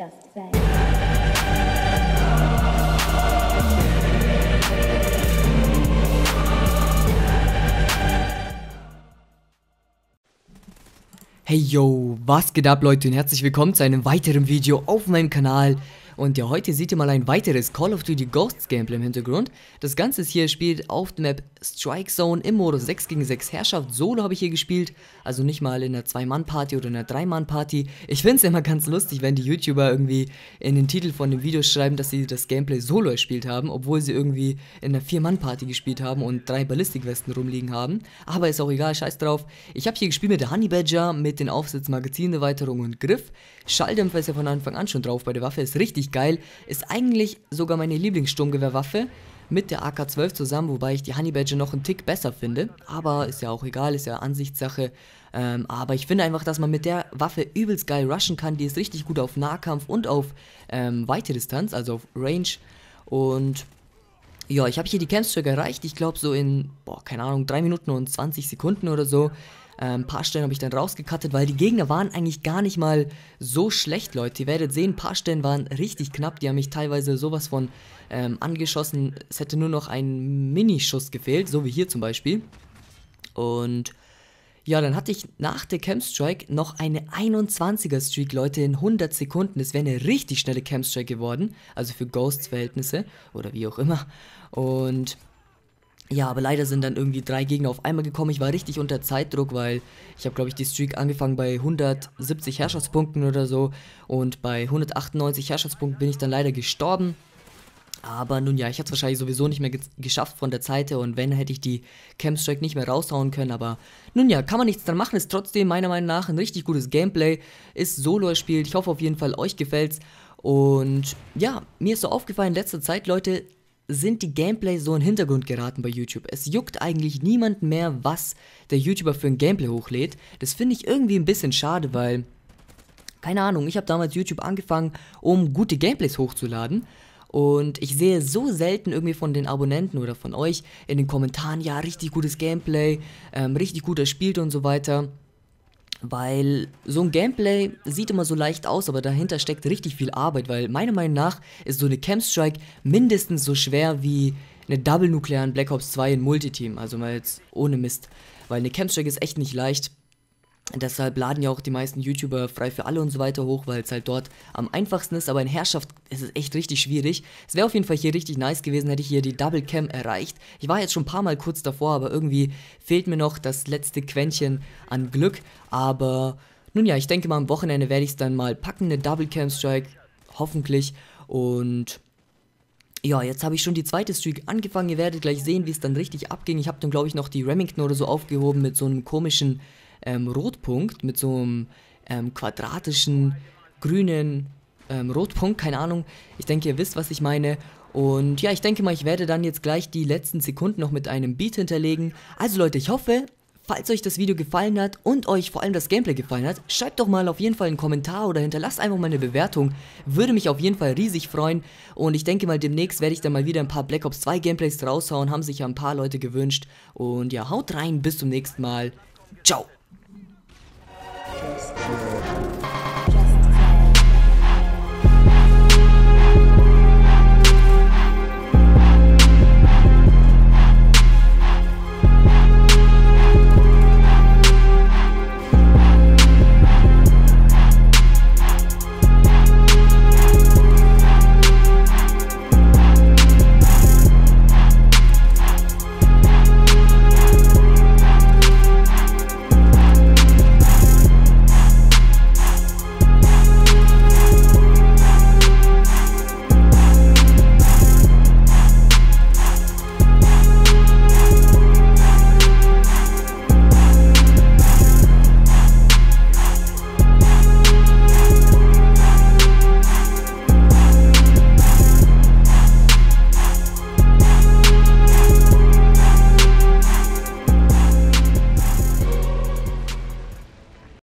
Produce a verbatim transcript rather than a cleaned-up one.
just say. Hey yo, was geht ab Leute und herzlich willkommen zu einem weiteren Video auf meinem Kanal. Und ja, heute seht ihr mal ein weiteres Call of Duty Ghosts Gameplay im Hintergrund. Das Ganze hier spielt auf der Map Strike Zone im Modus sechs gegen sechs Herrschaft. Solo habe ich hier gespielt, also nicht mal in einer zwei Mann Party oder einer drei Mann Party. Ich finde es immer ganz lustig, wenn die YouTuber irgendwie in den Titel von dem Video schreiben, dass sie das Gameplay Solo gespielt haben, obwohl sie irgendwie in einer vier Mann Party gespielt haben und drei Ballistikwesten rumliegen haben. Aber ist auch egal, scheiß drauf. Ich habe hier gespielt mit der Honey Badger, mit den Aufsatz, Magazinerweiterung und Griff. Schalldämpfer ist ja von Anfang an schon drauf bei der Waffe, ist richtig geil. Ist eigentlich sogar meine Lieblingssturmgewehrwaffe mit der A K zwölf zusammen, wobei ich die Honey Badger noch einen Tick besser finde. Aber ist ja auch egal, ist ja Ansichtssache. Ähm, aber ich finde einfach, dass man mit der Waffe übelst geil rushen kann. Die ist richtig gut auf Nahkampf und auf ähm, weite Distanz, also auf Range. Und ja, ich habe hier die Campstrike erreicht. Ich glaube so in, boah, keine Ahnung, drei Minuten und zwanzig Sekunden oder so. Ein ähm, paar Stellen habe ich dann rausgekattet, weil die Gegner waren eigentlich gar nicht mal so schlecht, Leute. Ihr werdet sehen, ein paar Stellen waren richtig knapp. Die haben mich teilweise sowas von ähm, angeschossen. Es hätte nur noch ein Minischuss gefehlt, so wie hier zum Beispiel. Und ja, dann hatte ich nach der Campstrike noch eine einundzwanziger Streak, Leute, in hundert Sekunden. Das wäre eine richtig schnelle Campstrike geworden, also für Ghosts-Verhältnisse oder wie auch immer. Und ja, aber leider sind dann irgendwie drei Gegner auf einmal gekommen. Ich war richtig unter Zeitdruck, weil ich habe, glaube ich, die Streak angefangen bei hundertsiebzig Herrschaftspunkten oder so. Und bei hundertachtundneunzig Herrschaftspunkten bin ich dann leider gestorben. Aber nun ja, ich hätte es wahrscheinlich sowieso nicht mehr ge geschafft von der Zeit her. Und wenn, hätte ich die Campstrike nicht mehr raushauen können. Aber nun ja, kann man nichts dran machen. Ist trotzdem meiner Meinung nach ein richtig gutes Gameplay. Ist Solo erspielt. Ich hoffe auf jeden Fall, euch gefällt's. Und ja, mir ist so aufgefallen in letzter Zeit, Leute, sind die Gameplays so in den Hintergrund geraten bei YouTube. Es juckt eigentlich niemand mehr, was der YouTuber für ein Gameplay hochlädt. Das finde ich irgendwie ein bisschen schade, weil, keine Ahnung, ich habe damals YouTube angefangen, um gute Gameplays hochzuladen. Und ich sehe so selten irgendwie von den Abonnenten oder von euch in den Kommentaren, ja, richtig gutes Gameplay, ähm, richtig gut erspielt und so weiter. Weil so ein Gameplay sieht immer so leicht aus, aber dahinter steckt richtig viel Arbeit, weil meiner Meinung nach ist so eine Campstrike mindestens so schwer wie eine Double-nuklearen Black Ops zwei in Multiteam, also mal jetzt ohne Mist, weil eine Campstrike ist echt nicht leicht. Deshalb laden ja auch die meisten YouTuber frei für alle und so weiter hoch, weil es halt dort am einfachsten ist, aber in Herrschaft ist es echt richtig schwierig. Es wäre auf jeden Fall hier richtig nice gewesen, hätte ich hier die Double Cam erreicht. Ich war jetzt schon ein paar Mal kurz davor, aber irgendwie fehlt mir noch das letzte Quäntchen an Glück. Aber nun ja, ich denke mal am Wochenende werde ich es dann mal packen, eine Double Cam Strike, hoffentlich. Und ja, jetzt habe ich schon die zweite Streak angefangen, ihr werdet gleich sehen, wie es dann richtig abging. Ich habe dann glaube ich noch die Remington oder so aufgehoben mit so einem komischen Ähm, Rotpunkt mit so einem ähm, quadratischen, grünen ähm, Rotpunkt, keine Ahnung. Ich denke, ihr wisst, was ich meine. Und ja, ich denke mal, ich werde dann jetzt gleich die letzten Sekunden noch mit einem Beat hinterlegen. Also Leute, ich hoffe, falls euch das Video gefallen hat und euch vor allem das Gameplay gefallen hat, schreibt doch mal auf jeden Fall einen Kommentar oder hinterlasst einfach mal eine Bewertung. Würde mich auf jeden Fall riesig freuen. Und ich denke mal, demnächst werde ich dann mal wieder ein paar Black Ops zwei Gameplays raushauen. Haben sich ja ein paar Leute gewünscht. Und ja, haut rein, bis zum nächsten Mal. Ciao. Just say.